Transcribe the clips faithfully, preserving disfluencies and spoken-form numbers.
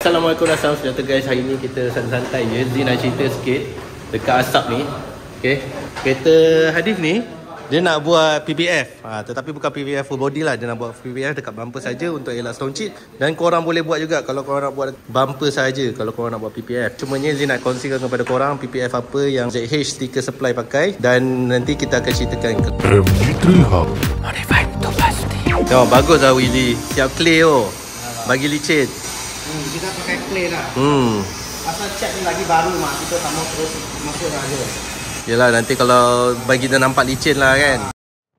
Assalamualaikum warahmatullahi wabarakatuh guys. Hari ni kita santai-santai je. Zee nak cerita sikit dekat asap ni. Okay, kereta Hadif ni dia nak buat P P F, ha, tetapi bukan P P F full body lah. Dia nak buat P P F dekat bumper saja untuk elak stone chip. Dan korang boleh buat juga kalau korang nak buat bumper saja, kalau korang nak buat P P F. Cumanya Zee nak kongsikan kepada korang P P F apa yang Z H sticker supply pakai. Dan nanti kita akan ceritakan ke M G tiga Hub Modified to pasti. Tengok bagus lah Willy. Siap clay oh. Bagi licin. Hmm, kita pakai clay lah. Hmm. Pasal cat ni lagi baru mak, kita tak mau terus masuk aja. Yelah, nanti kalau bagi dia nampak licin lah kan.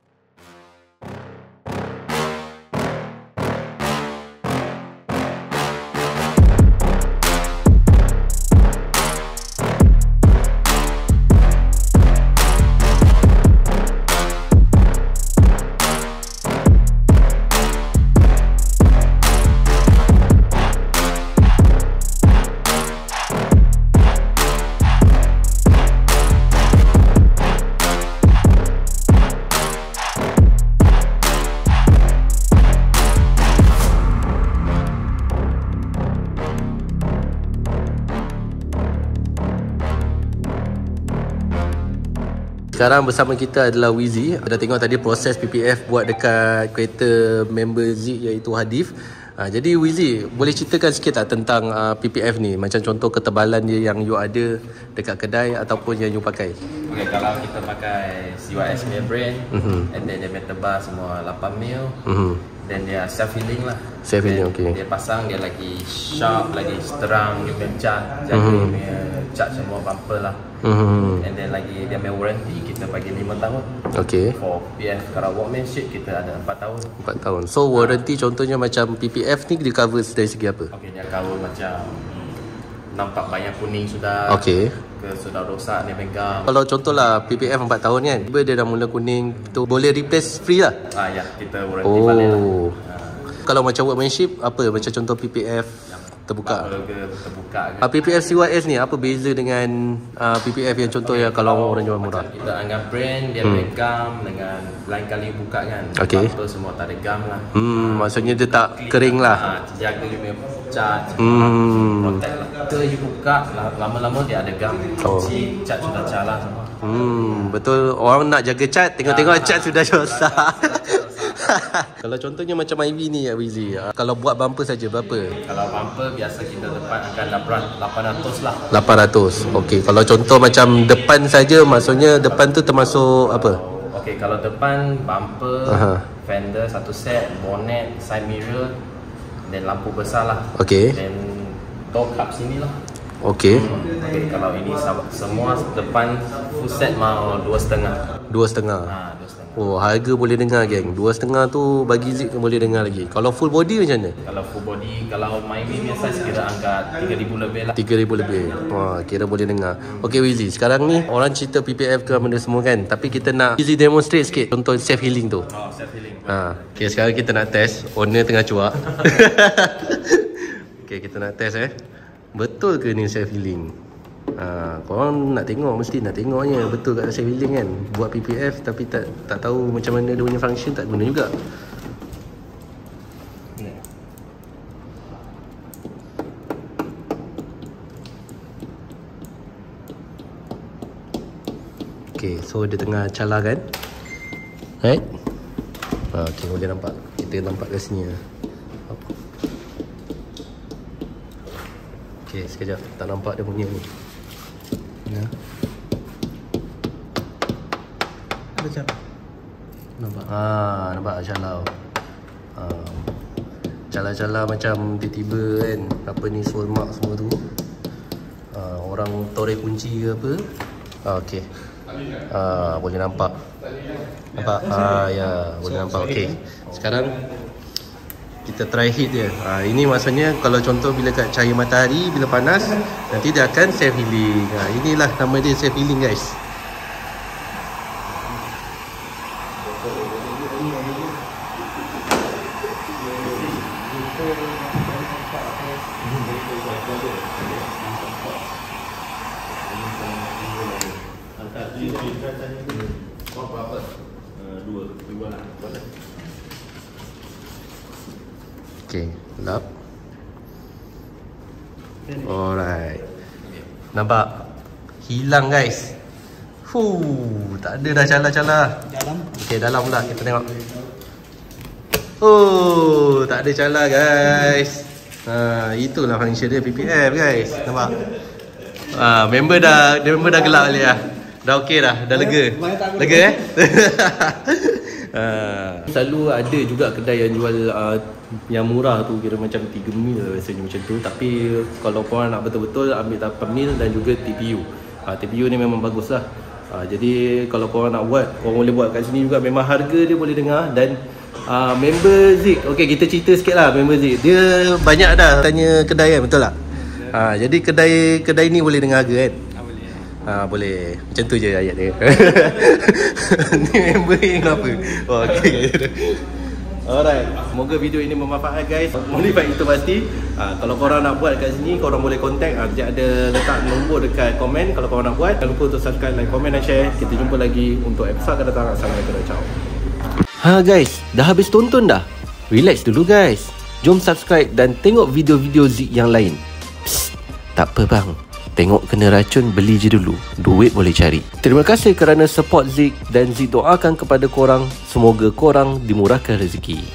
Sekarang bersama kita adalah Wizy. Dah tengok tadi proses P P F buat dekat kereta member Z iaitu Hadif. Ha, jadi Wizy, boleh ceritakan sikit tak tentang uh, P P F ni? Macam contoh ketebalan dia yang you ada dekat kedai ataupun yang you pakai. Okay, kalau kita pakai C Y S punya brand, mm-hmm. and then dia punya tebal semua lapan mil, mm-hmm. then dia self healing lah. Self healing, okey. Dia pasang, dia lagi sharp, lagi terang, dia punya cat, jaga mm-hmm. dia punya cat semua bumper lah. Mm-hmm. And then lagi dia punya warranty kita bagi lima tahun. Okay. For P P F kalau workmanship kita ada empat tahun. empat tahun. So warranty contohnya macam P P F ni dia cover dari segi apa? Okay, dia cover macam nampak banyak kuning sudah. Okay. Ke sudah rosak dia pegang. Kalau contohlah P P F empat tahun kan, tiba dia dah mula kuning tu, boleh replace free lah. Ah ya, kita warranty oh. balik lah. Ha. Kalau macam workmanship apa? Macam contoh P P F terbuka. Terbuka ke. Uh, P P F C Y S ni apa beza dengan uh, P P F yang contoh okay, yang kalau orang jual murah? Kita anggap brand dia hmm. gam dengan lain kali buka kan. Okay. Bumper semua tak ada gam lah. Hmm, ha, maksudnya dia tak kering lah. Ha, jaga dia punya cat. Hmm. Protect lah. Kita you buka lama-lama dia ada gam. Oh. Si cat sudah calar semua. Hmm, betul. Orang nak jaga cat, tengok-tengok ha, cat sudah rosak. Kalau contohnya macam I V ni ya Wizy, kalau buat bumper saja berapa? Kalau bumper biasa kita depan akan lapan ratus lah. lapan ratus. Okey, kalau contoh macam depan saja, maksudnya depan tu termasuk apa? Okey, kalau depan bumper, aha. fender satu set, bonnet, side mirror, dan lampu besar lah. Okey. Dan door cup sini lah. Okey. Hmm. Okey, kalau ini semua depan full set mau dua setengah. Dua setengah. Ha, dua setengah. Oh, harga boleh dengar geng. Dua setengah tu bagi Zik boleh dengar lagi. Kalau full body macam mana? Kalau full body, kalau my biasa kira angkat tiga ribu lebih lah. tiga ribu lebih. Wah, kira boleh dengar. Okey Wizy, sekarang ni orang cerita P P F ke benda semua kan, tapi kita nak Wizy demonstrate sikit contoh self healing tu. Oh, self healing. Ha, okey sekarang kita nak test. Owner tengah cuak. Okey, kita nak test eh. Betul ke ni self healing? Ha, korang nak tengok, mesti nak tengoknya betul kat self healing kan. Buat P P F tapi tak tak tahu macam mana dia punya function, tak guna juga. Okay, so dia tengah calar kan. Right? Ha, okay, boleh nampak. Kita nampak kat sini lah. Okay, sekejap. Tak nampak dia punya ni. Ya. Macam nampak? Ah, nampak calar. Ah, calar-calar macam tiba-tiba kan. Apa ni, soul mark semua tu. Ah, orang toreh kunci ke apa. Ah, okey. Ah, boleh nampak. Nampak? Ah, ya, boleh nampak. Okey. Sekarang kita try heat dia. Ha, ini maksudnya kalau contoh bila kat cahaya matahari, bila panas, nanti dia akan self healing. Ha, inilah nama dia self healing guys. Okey, lap. Alright. Nampak? Hilang guys. Fuh, tak ada dah cala-cala. Dalam. Okey, dalam pula kita tengok. Oh, tak ada cala guys. Ha, itulah function dia P P F guys. Nampak? Ha, member dah member dah gelak balik dah. Dah okey dah, dah lega. Lega eh? Ha, selalu ada juga kedai yang jual uh, yang murah tu, kira macam tiga mil rasanya macam tu. Tapi kalau korang nak betul-betul ambil lapan mil dan juga T P U. Ha, T P U ni memang bagus lah. Ha, jadi kalau korang nak buat, korang boleh buat kat sini juga. Memang harga dia boleh dengar. Dan uh, member Zik, ok kita cerita sikit lah member Zik. Dia banyak dah tanya kedai kan, betul tak? Ha, jadi kedai kedai ni boleh dengar harga kan? Ha, boleh. Macam tu je ayat dia. Ni member yang apa? Oh, okay. Alright, semoga video ini bermanfaat guys. Modify itu pasti. Ha, kalau korang nak buat kat sini, korang boleh contact. Ha, dia ada letak nombor dekat komen. Kalau korang nak buat, jangan lupa untuk subscribe, like, komen dan share. Kita jumpa lagi untuk episode akan datang. Assalamualaikum dan ciao. Ha guys, dah habis tonton dah? Relax dulu guys. Jom subscribe dan tengok video-video Zik yang lain. Psst, tak apa bang. Tengok kena racun, beli je dulu. Duit boleh cari. Terima kasih kerana support Zik. Dan Zik doakan kepada korang, semoga korang dimurahkan rezeki.